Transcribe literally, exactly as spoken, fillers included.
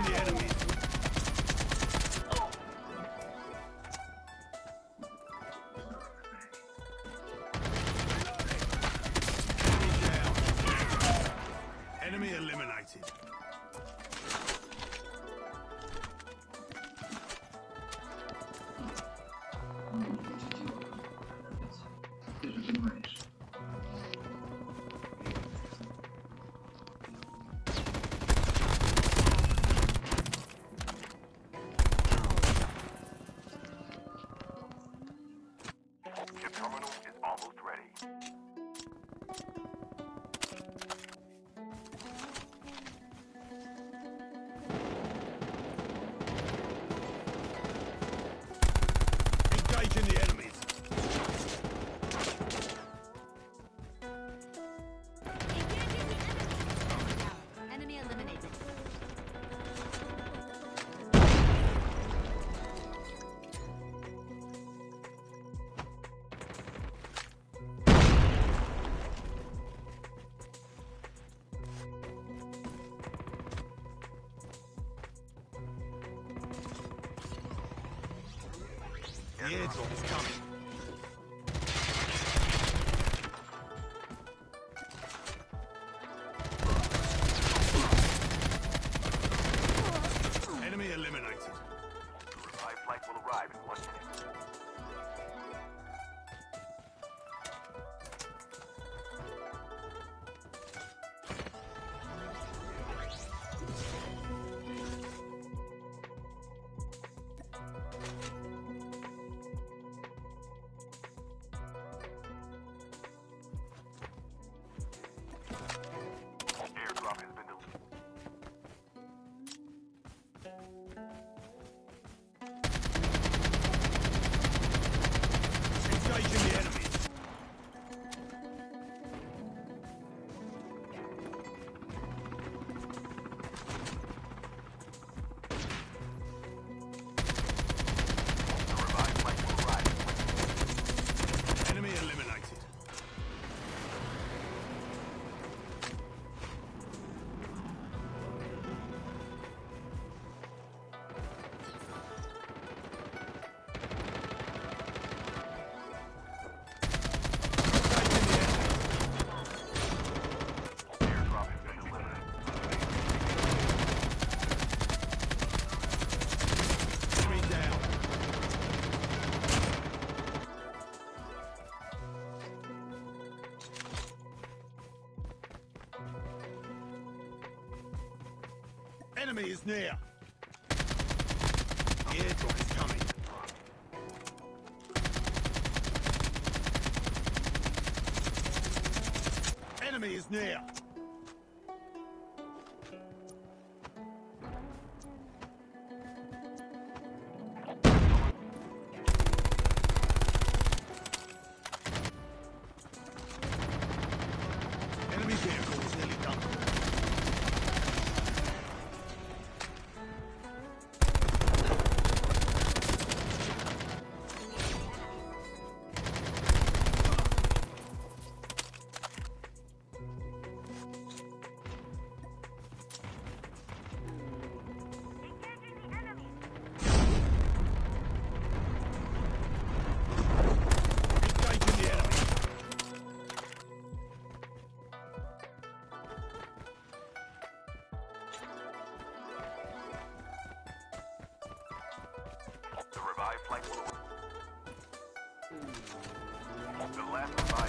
Engaging the enemy. Enemy eliminated. Your terminal is almost ready. Engaging the enemies. Engaging the enemy. Enemy eliminated. The airdrop is coming. Enemy eliminated. The revived flight will arrive in one minute. Airdrop has been delivered. Engaging the enemies. The revived flight will arrive in one minute. Enemy eliminated. Airdrop has been delivered. Enemy down. Enemy is near. The airdrop is coming. Enemy is near. Enemy vehicle is nearly done. Engaging the enemy. The revived flight will arrive. The last revived